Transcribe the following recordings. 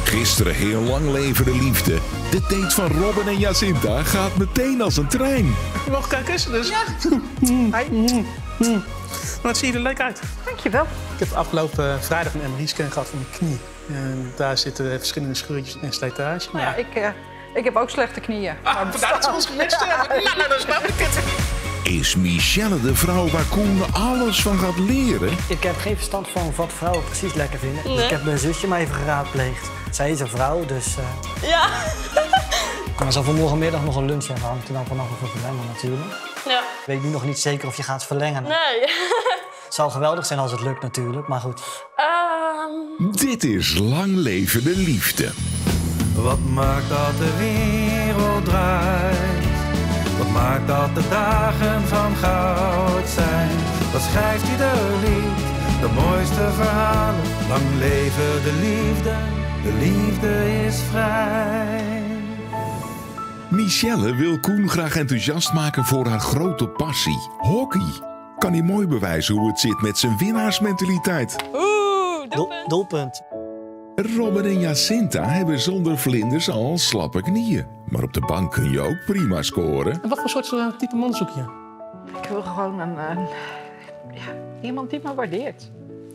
Gisteren heel lang leven de liefde. De date van Robin en Jacinta gaat meteen als een trein. Mag ik kijken? Dus... Ja. Maar het ziet er leuk uit. Dankjewel. Ik heb afgelopen vrijdag een MRI-scan gehad van mijn knie. En daar zitten verschillende scheurtjes en slijtage. Nou ja, ik heb ook slechte knieën. Vandaar dat ze ons gemist hebben. Nou, dan snap ik het. Is Michelle de vrouw waar Koen alles van gaat leren? Ik heb geen verstand van wat vrouwen precies lekker vinden. Dus ik heb mijn zusje maar even geraadpleegd. Zij is een vrouw, dus... Ja. Maar zal vanmorgenmiddag nog een lunch hebben. Hangt er dan vanaf of we verlengen natuurlijk. Ja. Ik weet nu nog niet zeker of je gaat verlengen. Nee. Het zou geweldig zijn als het lukt natuurlijk, maar goed. Dit is Lang Leven de Liefde. Wat maakt dat de wereld draait? Wat maakt dat de dagen van goud zijn? Wat schrijft ieder lied? De mooiste verhalen. Lang leven de liefde is vrij. Michelle wil Koen graag enthousiast maken voor haar grote passie, hockey. Kan hij mooi bewijzen hoe het zit met zijn winnaarsmentaliteit. Doelpunt. Robin en Jacinta hebben zonder vlinders al slappe knieën. Maar op de bank kun je ook prima scoren. En wat voor soort type man zoek je? Ik wil gewoon iemand die me waardeert.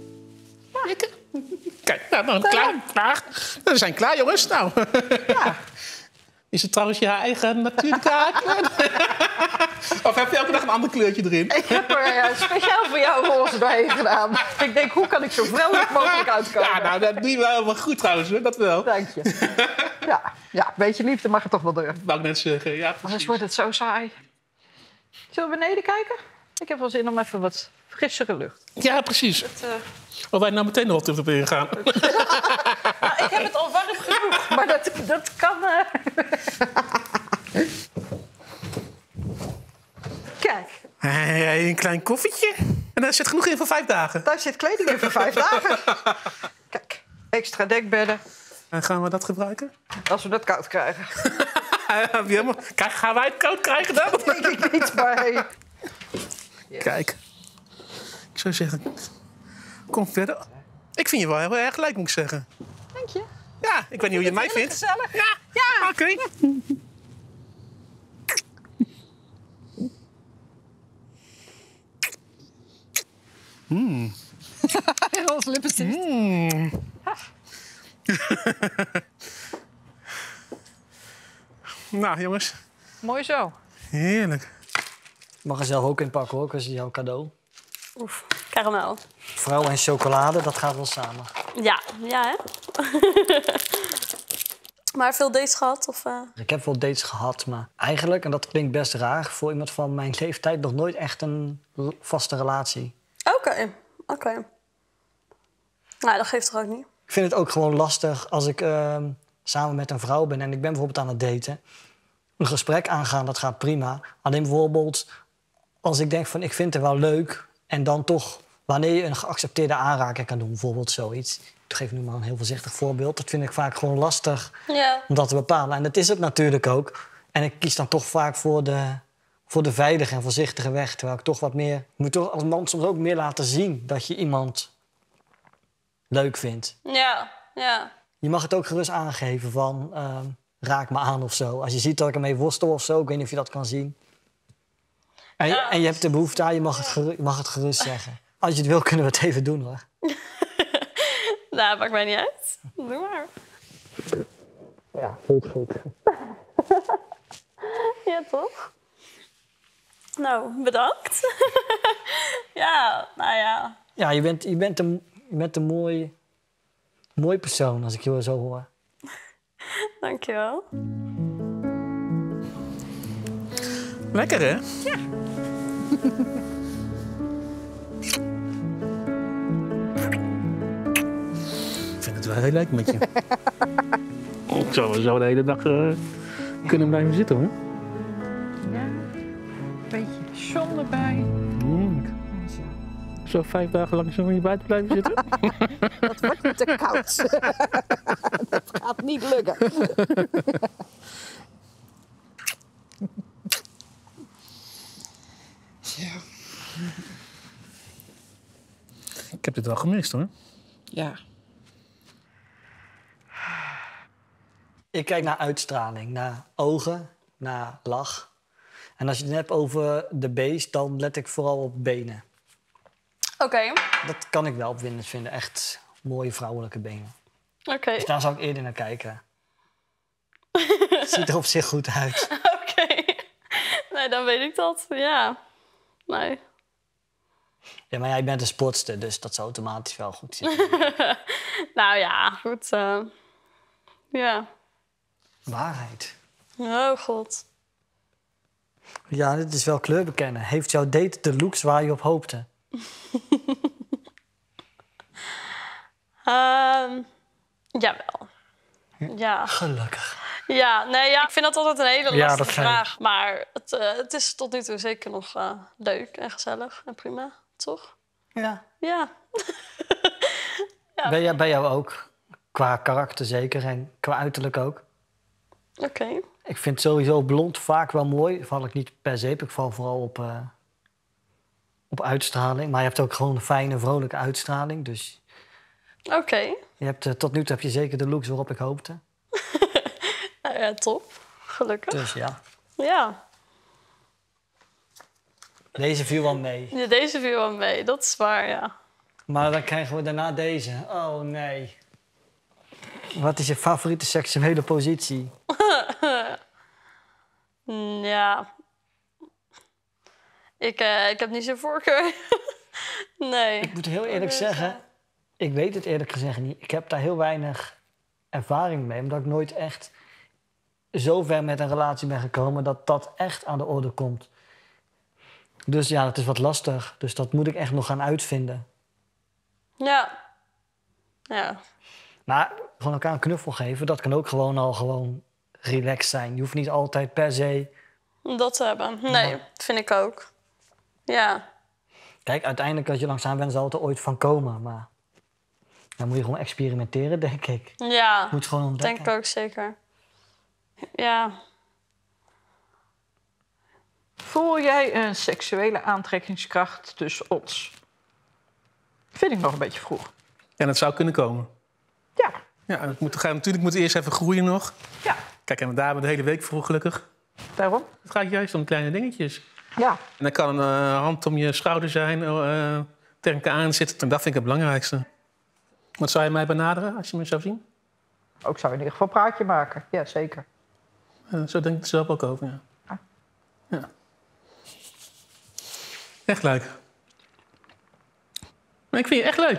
Kijk, nou klaar. We zijn klaar, jongens. Nou. Ja. Is het trouwens je eigen natuurlijke haarkleur? Of heb je elke dag een ander kleurtje erin? Ik heb er speciaal voor jou roze doorheen gedaan. Ik denk, hoe kan ik zo vrolijk mogelijk uitkomen? Ja, nou, dat doe je wel helemaal goed trouwens, hoor. Dat wel. Dank je. Ja, een beetje liefde mag er toch wel door. Wou ik net zeggen, ja. Anders Precies. wordt het zo saai. Zullen we beneden kijken? Ik heb wel zin om even wat frissere lucht. Ja, precies. Of wij nou meteen nog wat terug gaan. Nou, ik heb het al warm genoeg, maar dat kan... Kijk, Een klein koffietje. En daar zit genoeg in voor 5 dagen. daar zit kleding in voor 5 dagen. Kijk, extra dekbedden, En gaan we dat gebruiken? als we dat koud krijgen. Gaan wij het koud krijgen dan? Denk ik niet, maar hey. Kijk. Ik zou zeggen, kom verder. Ik vind je wel heel erg leuk, moet ik zeggen. Dank je. Ja, ik weet niet hoe je mij vindt. Gezellig. Ja, oké. Roze lippenstift. Nou, jongens. Mooi zo. Heerlijk. Je mag er zelf ook in pakken hoor, dat is jouw cadeau. Oef, karamel. Vrouw en chocolade, dat gaat wel samen. Ja, hè? Maar veel dates gehad? Of, Ik heb wel dates gehad, maar eigenlijk, en dat klinkt best raar... voor iemand van mijn leeftijd nog nooit echt een vaste relatie. Oké. Nou, dat geeft toch ook niet? Ik vind het ook gewoon lastig als ik samen met een vrouw ben... en ik ben bijvoorbeeld aan het daten. Een gesprek aangaan, dat gaat prima. Alleen bijvoorbeeld als ik denk van ik vind het wel leuk... en dan toch, wanneer je een geaccepteerde aanraking kan doen... bijvoorbeeld zoiets. Ik geef nu maar een heel voorzichtig voorbeeld. Dat vind ik vaak gewoon lastig om dat te bepalen. En dat is het natuurlijk ook. En ik kies dan toch vaak voor de veilige en voorzichtige weg. Terwijl ik toch wat meer... Je moet toch als man soms ook meer laten zien dat je iemand leuk vindt. Ja. Je mag het ook gerust aangeven van raak me aan of zo. Als je ziet dat ik ermee worstel of zo, ik weet niet of je dat kan zien. En je hebt de behoefte aan, je mag het gerust zeggen. Als je het wil, kunnen we het even doen hoor. Nou, maakt mij niet uit. Doe maar. Ja, goed. Ja, toch? Nou, bedankt. Ja, nou ja. Ja, je bent een mooi persoon als ik je zo hoor. Dankjewel. Lekker, hè? Ja. Ik vind het wel heel leuk met je. Ik zou wel zo de hele dag kunnen blijven zitten, hoor. Ja, een beetje zon erbij. Zo 5 dagen lang zo in je buiten blijven zitten? Dat wordt me te koud. Dat gaat niet lukken. Ja. Ik heb dit wel gemist, hoor. Ja. Ik kijk naar uitstraling, naar ogen, naar lach. En als je het hebt over de beest, dan let ik vooral op benen. Oké. Dat kan ik wel opwindend vinden. Echt mooie vrouwelijke benen. Oké. Dus daar zou ik eerder naar kijken. Ziet er op zich goed uit. Oké. Nee, dan weet ik dat. Ja. Nee. Ja, maar jij bent een sportster, dus dat zou automatisch wel goed zitten. Nou ja, goed. Ja. Waarheid. Oh, god. Ja, dit is wel kleur bekennen. Heeft jouw date de looks waar je op hoopte? Jawel. Ja. Gelukkig. Ja, nee, ja, ik vind dat altijd een hele Ja, lastige dat zei vraag. Maar het is tot nu toe zeker nog leuk en gezellig en prima, toch? Ja. Ja. Bij jou ook. Qua karakter zeker en qua uiterlijk ook. Oké. Ik vind sowieso blond vaak wel mooi. Val ik niet per se, ik val vooral op uitstraling. Maar je hebt ook gewoon een fijne, vrolijke uitstraling. Dus Oké. je hebt, tot nu toe heb je zeker de looks waarop ik hoopte. Nou ja, top. Gelukkig. Dus ja, Ja. deze viel wel mee. Ja, deze viel wel mee, dat is waar, ja. Maar dan krijgen we daarna deze. Oh nee. Wat is je favoriete seksuele positie? Ja. Ik heb niet zo'n voorkeur. Nee. Ik moet heel eerlijk zeggen, ik weet het eerlijk gezegd niet. Ik heb daar heel weinig ervaring mee, omdat ik nooit echt zo ver met een relatie ben gekomen dat dat echt aan de orde komt. Dus ja, dat is wat lastig. Dus dat moet ik echt nog gaan uitvinden. Ja. Ja. Maar gewoon elkaar een knuffel geven, dat kan ook gewoon relaxed zijn. Je hoeft niet altijd per se... Dat te hebben. Nee, dat vind ik ook. Ja. Kijk, uiteindelijk als je langzaam bent, zal het er ooit van komen. Maar dan moet je gewoon experimenteren, denk ik. Ja. Je moet gewoon ontdekken. Denk ik ook zeker. Ja. Voel jij een seksuele aantrekkingskracht tussen ons? Vind ik nog een beetje vroeg. En het zou kunnen komen. Ja. Ja, natuurlijk moet het eerst even groeien nog. Ja. Kijk, en daar hebben we de hele week voor, gelukkig. Daarom? Het gaat juist om kleine dingetjes. Ja. En dan kan een hand om je schouder zijn, tegen elkaar aanzitten. En dat vind ik het belangrijkste. Wat zou je mij benaderen als je me zou zien? Ook zou je in ieder geval een praatje maken. Ja, zeker. Zo denk ik er zelf ook over, ja. Ja. Echt leuk. Maar ik vind je echt leuk.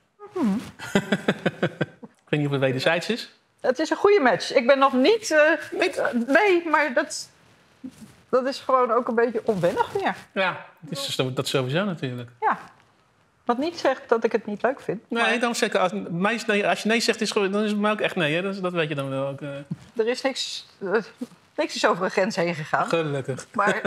Ik weet niet of het wederzijds is. Het is een goede match. Ik ben nog niet... nee, maar dat is gewoon ook een beetje onwennig weer. Ja, dat sowieso natuurlijk. Ja. Wat niet zegt dat ik het niet leuk vind. Nee, dan zeg ik, als je nee zegt, dan is het mij ook echt nee. Hè? Dat weet je dan wel ook. Er is niks is over een grens heen gegaan. Gelukkig. Maar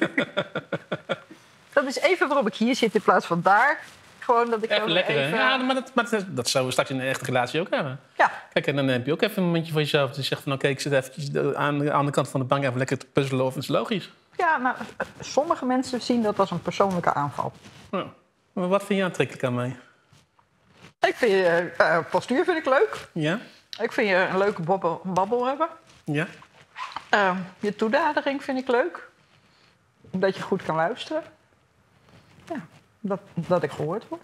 dat is even waarom ik hier zit in plaats van daar. Gewoon dat ik Even zo lekker, hè? even... Ja, maar dat zouden we straks in een echte relatie ook hebben. Ja. Kijk, en dan heb je ook even een momentje voor jezelf. Dus je zegt van, oké, ik zit eventjes aan de andere kant van de bank even lekker te puzzelen of het is logisch. Ja, nou, sommige mensen zien dat als een persoonlijke aanval. Nou, maar wat vind je aantrekkelijk aan mij? Ik vind je postuur vind ik leuk. Ja? Ik vind je een leuke babbel hebben. Ja? Je toenadering vind ik leuk. Dat je goed kan luisteren. Ja, dat ik gehoord word.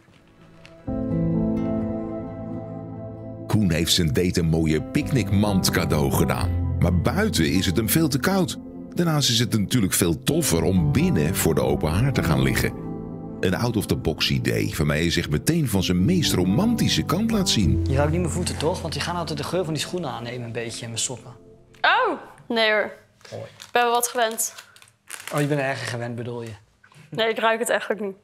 Koen heeft zijn date een mooie picknickmand cadeau gedaan. Maar buiten is het hem veel te koud. Daarnaast is het natuurlijk veel toffer om binnen voor de open haard te gaan liggen. Een out-of-the-box idee waarmee hij zich meteen van zijn meest romantische kant laat zien. Je ruikt niet mijn voeten, toch? Want die gaan altijd de geur van die schoenen aannemen een beetje in mijn sokken. Oh, nee hoor. Ik ben wel wat gewend. Oh, je bent erger gewend, bedoel je? Nee, ik ruik het eigenlijk niet.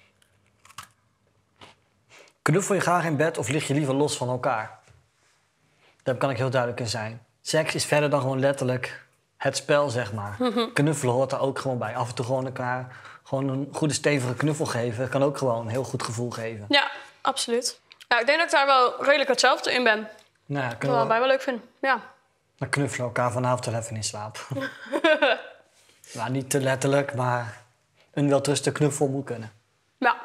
Knuffel je graag in bed of lig je liever los van elkaar? Daar kan ik heel duidelijk in zijn. Seks is verder dan gewoon letterlijk het spel, zeg maar. Knuffelen hoort er ook gewoon bij. Af en toe gewoon elkaar gewoon een goede stevige knuffel geven. Kan ook gewoon een heel goed gevoel geven. Ja, absoluut. Ja, ik denk dat ik daar wel redelijk hetzelfde in ben. Nou, Ik kunnen we allebei wel leuk vind. Ja. dan knuffelen we elkaar vanavond wel even in slaap. Nou, niet te letterlijk, maar een welteruste knuffel moet kunnen. Ja,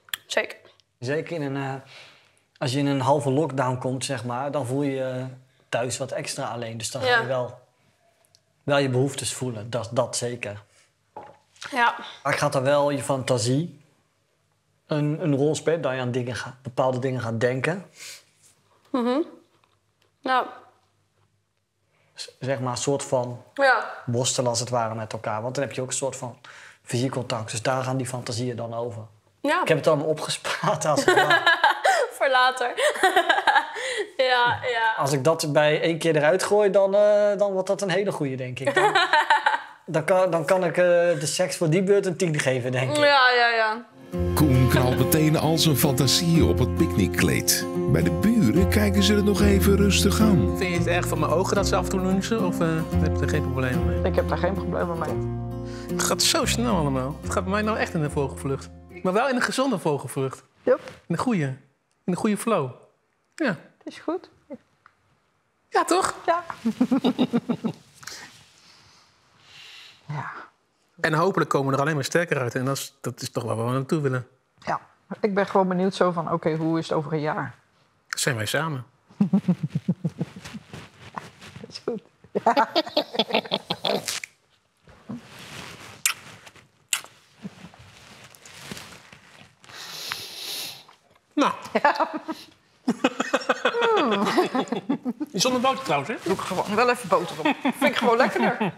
zeker. Zeker als je in een halve lockdown komt, zeg maar, dan voel je thuis wat extra alleen. Dus dan ga je wel je behoeftes voelen. Dat zeker. Ja. Maar gaat er wel je fantasie een rol spelen? Dat je aan bepaalde dingen gaat denken? Nou, Zeg maar een soort van worstelen als het ware met elkaar. Want dan heb je ook een soort van fysiek contact. Dus daar gaan die fantasieën dan over. ja. Ik heb het allemaal opgespaard. Voor later. ja. Als ik dat bij 1 keer eruit gooi, dan wordt dat een hele goeie, denk ik. Dan kan ik de seks voor die beurt een 10 geven, denk ik. Ja. Koen knalt meteen al zijn fantasieën op het picknickkleed. Bij de buren kijken ze er nog even rustig aan. Vind je het erg van mijn ogen dat ze af en toe lunchen? Of heb je er geen probleem mee? Ik heb daar geen probleem mee. Het gaat zo snel allemaal. Het gaat bij mij nou echt in een vogelvlucht. Maar wel in een gezonde vogelvlucht. Yep. In een goede flow. Ja. Het is goed. Ja, toch? Ja. Ja. En hopelijk komen we er alleen maar sterker uit. En dat is toch waar we naartoe willen. Ja. Ik ben gewoon benieuwd zo van, oké, hoe is het over een jaar? Zijn wij samen. Dat is goed. Nou. Zonder boter trouwens, hè? Doe ik gewoon wel even boter op. Vind ik gewoon lekkerder.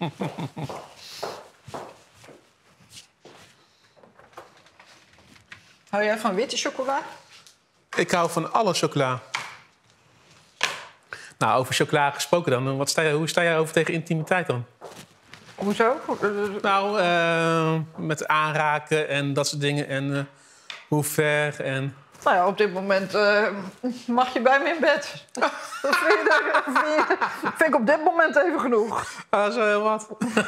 Hou jij van witte chocola? Ik hou van alle chocola. Nou, over chocola gesproken dan. Hoe sta jij over tegen intimiteit dan? Hoezo? Nou, met aanraken en dat soort dingen. En hoe ver en... Nou ja, op dit moment mag je bij me in bed. Dat vind ik op dit moment even genoeg. Dat is wel heel wat.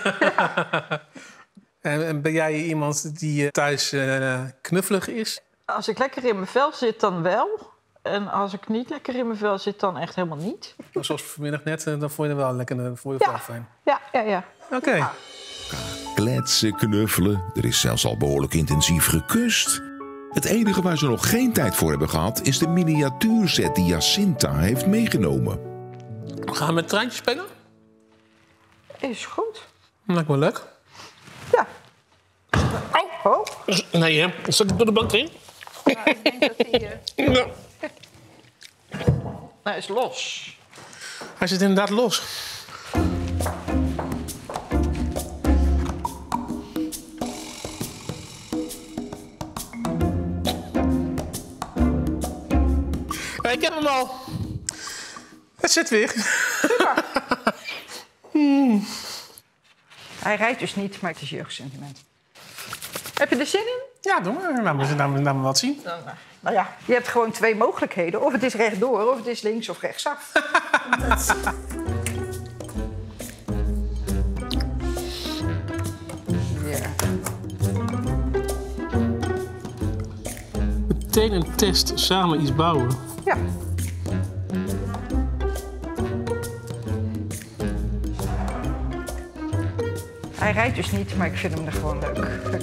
En ben jij iemand die thuis knuffelig is? Als ik lekker in mijn vel zit, dan wel. En als ik niet lekker in mijn vel zit, dan echt helemaal niet. Zoals vanmiddag net, dan vond je er wel lekker voor je wel fijn. Ja. Oké. Kletsen, knuffelen. Er is zelfs al behoorlijk intensief gekust. Het enige waar ze nog geen tijd voor hebben gehad is de miniatuurset die Jacinta heeft meegenomen. Gaan we met treintjes spelen? Is goed. Lijkt me leuk. Ja. Oh. Nee, hè? Zet ik door de bank in? Ja, ik denk dat hij... Ja. Hij is los. Hij zit inderdaad los. Ja, ik heb hem al. Het zit weer. Hij rijdt dus niet, maar het is jeugdsentiment. Heb je er zin in? Ja, doe maar. Laat me wat zien. Nou ja, je hebt gewoon 2 mogelijkheden. Of het is rechtdoor, of het is links of rechtsaf. Ja. Meteen een test, samen iets bouwen. Ja. Hij rijdt dus niet, maar ik vind hem er gewoon leuk.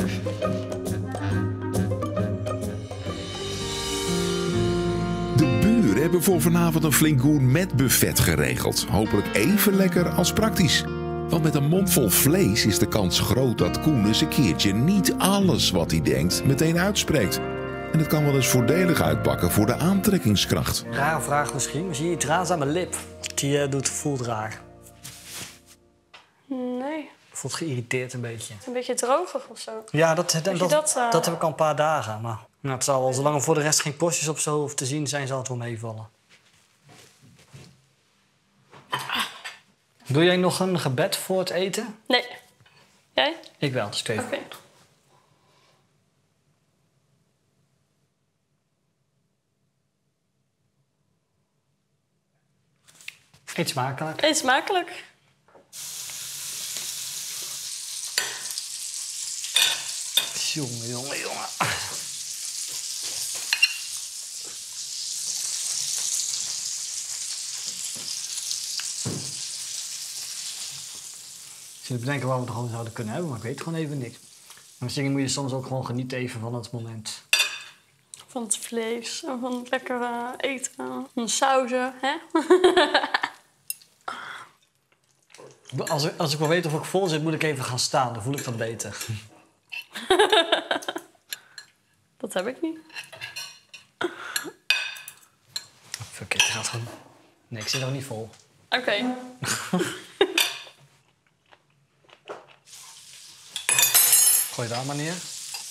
De buren hebben voor vanavond een flink gourmetbuffet geregeld. Hopelijk even lekker als praktisch. Want met een mond vol vlees is de kans groot dat Koen eens een keertje niet alles wat hij denkt meteen uitspreekt. En het kan wel eens voordelig uitpakken voor de aantrekkingskracht. Rare vraag misschien, maar zie je iets raars aan mijn lip? Die voelt raar. Nee, Voelt geïrriteerd een beetje. een beetje drogig of zo. Ja, dat dat, heb ik al een paar dagen. Maar nou, het zal wel, zolang er voor de rest geen postjes op zo hoeven te zien zijn, zal het wel meevallen. Doe jij nog een gebed voor het eten? Nee. Jij? Ik wel, dus 2. Oké. Eet smakelijk. Eet smakelijk. Jongen. Ik zit te bedenken waar we het gewoon zouden kunnen hebben, maar ik weet gewoon even niks. Misschien moet je soms ook gewoon genieten even van het moment. Van het vlees en van het lekkere eten. Van de sauzen, hè? Als ik wil weten of ik vol zit, moet ik even gaan staan. Dan voel ik dat beter. Dat heb ik niet. Fuck it, het gaat gewoon... Nee, ik zit nog niet vol. Oké. Gooi daar maar neer.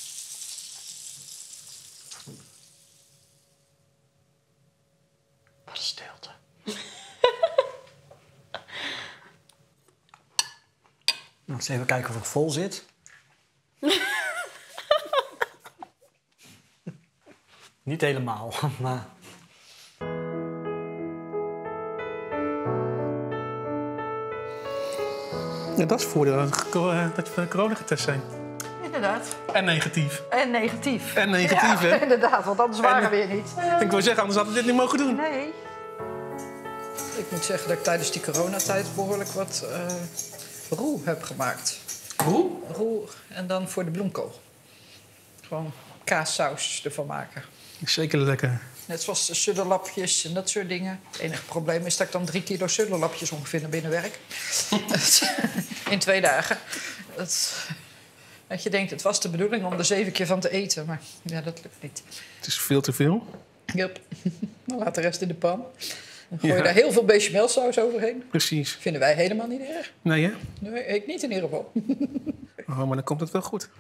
Wat een stilte. Nou, eens even kijken of ik vol zit. Niet helemaal, maar... Ja, dat is het voordeel dat je corona getest zijn. Inderdaad. En negatief. En negatief. En negatief, ja, hè? Inderdaad, want anders waren we weer niet. Ik wil zeggen, anders hadden we dit niet mogen doen. Nee. Ik moet zeggen dat ik tijdens die coronatijd behoorlijk wat roe heb gemaakt. Hoe? Roe en dan voor de bloemkool. Gewoon kaassaus ervan maken. Zeker lekker. Net zoals de sudderlapjes en dat soort dingen. Het enige probleem is dat ik dan 3 kilo sudderlapjes ongeveer naar binnen werk. In 2 dagen. Dat je denkt, het was de bedoeling om er 7 keer van te eten. Maar ja, dat lukt niet. Het is veel te veel. Yep. Dan laat de rest in de pan. Dan gooi je daar heel veel bechamelsaus overheen. Precies. Vinden wij helemaal niet erg. Nee, hè? Nee, ik niet in ieder geval. Oh, maar dan komt het wel goed.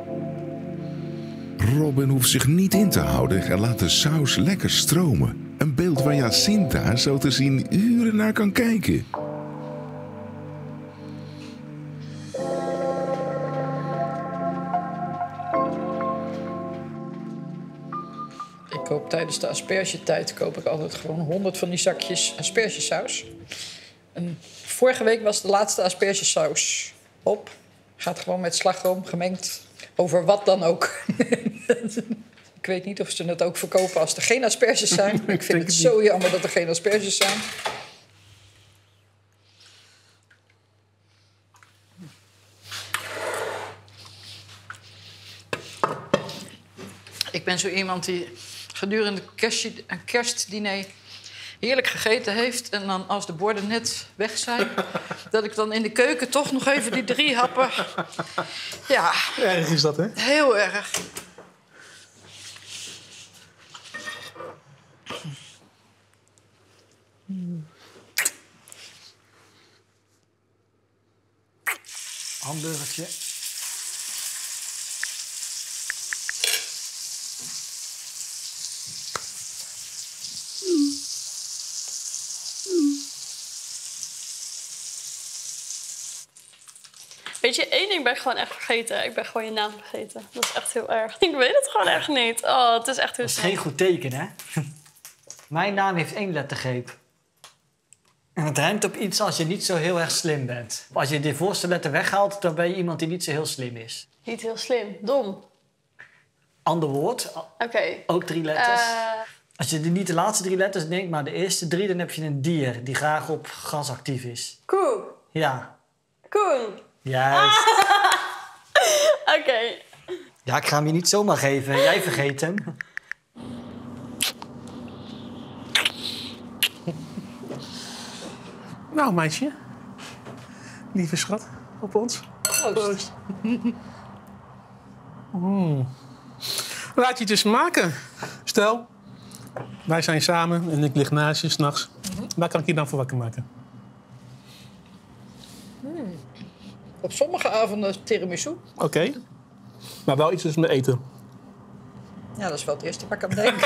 Robin hoeft zich niet in te houden en laat de saus lekker stromen. Een beeld waar Jacinta zo te zien uren naar kan kijken. Ik koop tijdens de aspergetijd koop ik altijd gewoon 100 van die zakjes aspergesaus. En vorige week was de laatste aspergesaus op. Gaat gewoon met slagroom gemengd. Over wat dan ook. Ik weet niet of ze het ook verkopen als er geen asperges zijn. Ik vind het zo jammer dat er geen asperges zijn. Ik ben zo iemand die gedurende een kerstdiner heerlijk gegeten heeft. En dan als de borden net weg zijn, dat ik dan in de keuken toch nog even die 3 happen... Ja, Erg is dat, hè? heel erg. Hamburgertje. Weet je, één ding ben ik gewoon echt vergeten. Ik ben gewoon je naam vergeten. Dat is echt heel erg. Ik weet het gewoon echt niet. Oh, het is echt heel Dat is snel. geen goed teken, hè? Mijn naam heeft 1 lettergreep. En het rijmt op iets als je niet zo heel erg slim bent. Als je de voorste letter weghaalt, dan ben je iemand die niet zo heel slim is. Niet heel slim. Dom. Ander woord, Oké. ook 3 letters. Als je niet de laatste 3 letters denkt, maar de eerste 3... dan heb je een dier die graag op gras actief is. Koe. Ja, Koen. juist. Oké. Ja, ik ga hem je niet zomaar geven. Jij vergeet hem. Nou, meisje. Lieve schat, op ons. Proost. Laat je het dus maken. Stel, wij zijn samen en ik lig naast je 's nachts. Waar kan ik je dan voor wakker maken? Op sommige avonden tiramisu. Oké. Maar wel iets dus met eten. Ja, dat is wel het eerste waar ik aan denk.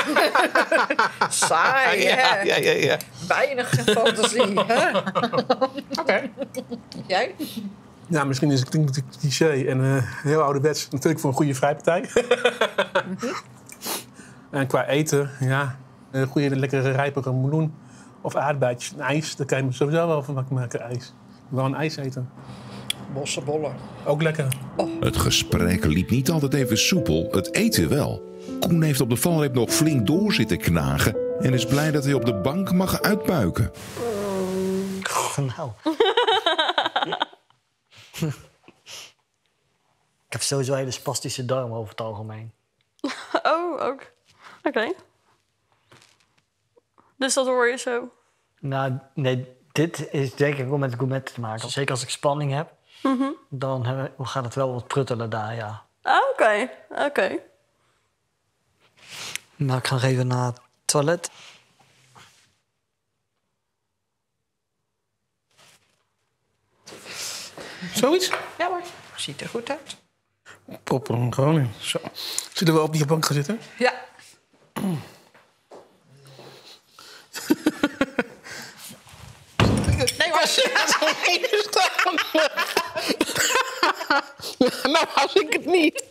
Saai, hè? Ja. Weinig fantasie, hè? Oké. Jij? Ja, misschien is het klinkt het cliché en heel ouderwets. Natuurlijk voor een goede vrijpartij. En qua eten, ja, een goede lekkere rijpere meloen of aardbeidjes en ijs. Daar kan je me sowieso wel van wakker maken, ijs. Wel een ijs eten. Bossenbollen. Ook lekker. Het gesprek liep niet altijd even soepel, het eten wel. Koen heeft op de valreep nog flink door zitten knagen en is blij dat hij op de bank mag uitbuiken. Nou. Ik heb sowieso hele spastische darmen over het algemeen. Oh, ook. Oké. Dus dat hoor je zo. Nou, nee, Dit is denk ik ook met gourmet te maken. Zeker als ik spanning heb, dan gaat het wel wat pruttelen daar, ja. Oké. Nou, ik ga nog even naar het toilet. Zoiets? Ja hoor, ziet er goed uit. Proppen hem gewoon in. Zo. Zullen we op die bank gaan zitten? Ja. Nee, was nou was ik het niet.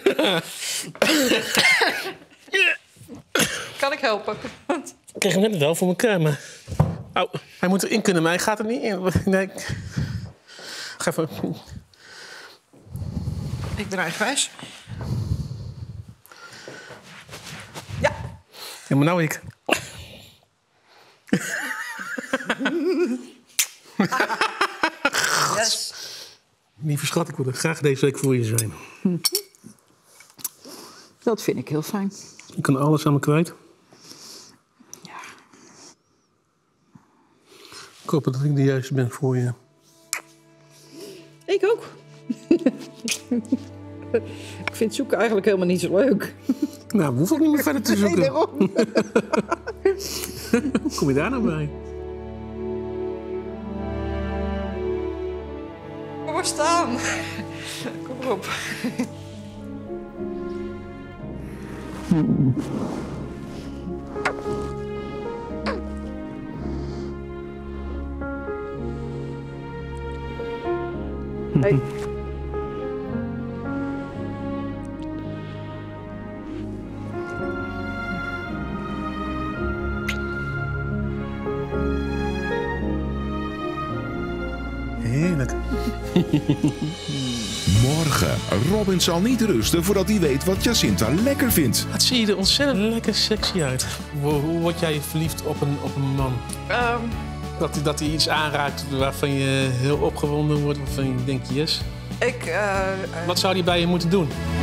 Kan ik helpen? Ik kreeg hem net wel voor elkaar, maar... Oh, hij moet erin kunnen, maar hij gaat er niet in. Nee. Ga even... Ik draai grijs. Ja. Ja, maar nou ik. Yes. Lieve schat, ik wil er graag deze week voor je zijn. Dat vind ik heel fijn. Je kan alles aan me kwijt. Ja. Ik hoop dat ik de juiste ben voor je. Ik ook. Ik vind zoeken eigenlijk helemaal niet zo leuk. Nou, we hoeven ook niet meer verder te zoeken. Nee, daarom. Kom je daar nou bij? Kom maar staan. Kom maar op. Hey. Heerlijk. Morgen. Robin zal niet rusten voordat hij weet wat Jacinta lekker vindt. Wat zie je er ontzettend lekker sexy uit. Hoe word jij verliefd op een man? Dat hij iets aanraakt waarvan je heel opgewonden wordt, waarvan je denkt, yes. Wat zou hij bij je moeten doen?